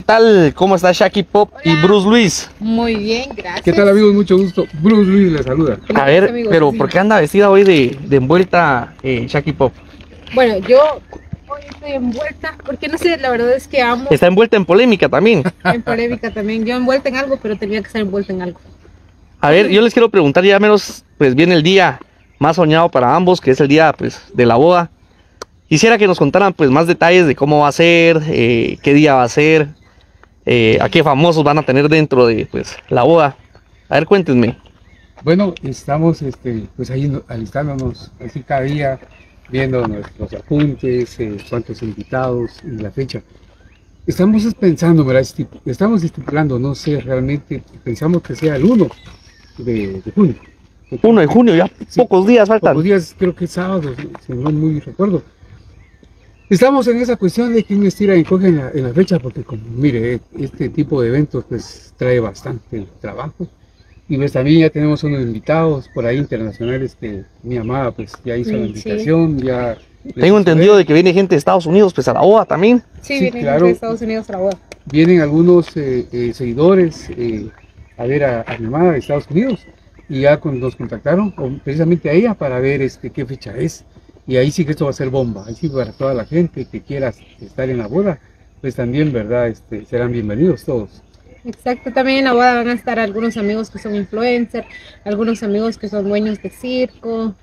tal? ¿Cómo está Shaki Pop y Hola. Bruce Luis? Muy bien, gracias. ¿Qué tal, amigos? Mucho gusto. Bruce Luis les saluda. A ver, amigos, pero sí. ¿por qué anda vestida hoy de envuelta Shaki Pop? Bueno, yo hoy estoy envuelta, porque no sé, la verdad es que amo Está envuelta en polémica también. en polémica también. Yo envuelta en algo, pero tenía que estar envuelta en algo. A ver, yo les quiero preguntar, ya menos, pues viene el día más soñado para ambos, que es el día, pues, de la boda. Quisiera que nos contaran, pues, más detalles de cómo va a ser, qué día va a ser, a qué famosos van a tener dentro de, pues, la boda. A ver, cuéntenme. Bueno, estamos pues ahí alistándonos así cada día, viendo nuestros apuntes, cuántos invitados y la fecha. Estamos pensando, ¿verdad? Estamos estipulando, no sé, realmente pensamos que sea el 1 de junio. 1 de junio, ya Sí, pocos días faltan. pocos días, creo que es sábado, si no muy recuerdo. Estamos en esa cuestión de quién estira y coge en la fecha, porque como mire, este tipo de eventos pues trae bastante trabajo. Y pues también ya tenemos unos invitados por ahí internacionales que mi amada pues ya hizo la Sí. invitación, ya... Tengo entendido de que viene gente de Estados Unidos, pues, a la boda también. Sí, Sí, vienen claro. de Estados Unidos a la boda. Vienen algunos seguidores a ver a mi amada de Estados Unidos y ya nos contactaron precisamente a ella para ver qué fecha es. Y ahí sí que esto va a ser bomba, ahí sí para toda la gente que quiera estar en la boda, pues también, ¿verdad? Serán bienvenidos todos. Exacto, también en la boda van a estar algunos amigos que son influencers, algunos amigos que son dueños de circo,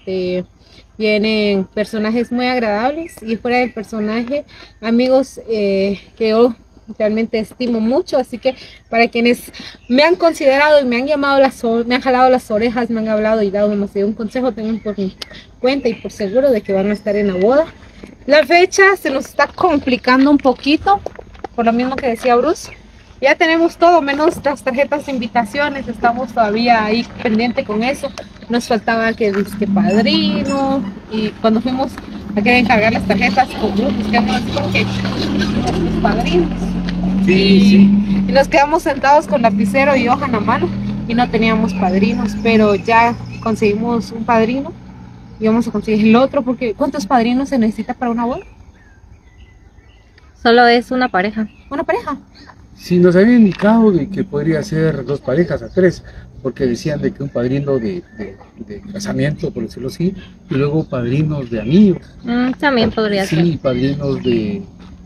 vienen personajes muy agradables y fuera del personaje, amigos que yo realmente estimo mucho, así que para quienes me han considerado y me han llamado me han jalado las orejas, me han hablado y dado demasiado un consejo, tengan por cuenta y por seguro de que van a estar en la boda. La fecha se nos está complicando un poquito, por lo mismo que decía Bruce. Ya tenemos todo, menos las tarjetas de invitaciones, estamos todavía ahí pendiente con eso. Nos faltaba que padrino, y cuando fuimos a querer encargar las tarjetas con grupos, quedamos así como que los padrinos. Y nos quedamos sentados con lapicero y hoja en la mano y no teníamos padrinos, pero ya conseguimos un padrino y vamos a conseguir el otro, porque ¿cuántos padrinos se necesita para una boda? Solo es una pareja. Una pareja. Sí, nos habían indicado de que podría ser 2 parejas a 3, porque decían de que un padrino de casamiento, por decirlo así, y luego padrinos de amigos. También podría ser. Sí, padrinos de...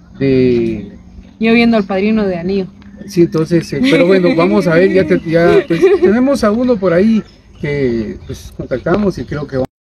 Yo viendo al padrino de anillo. Sí, entonces, pero bueno, vamos a ver, ya pues, tenemos a uno por ahí que pues contactamos y creo que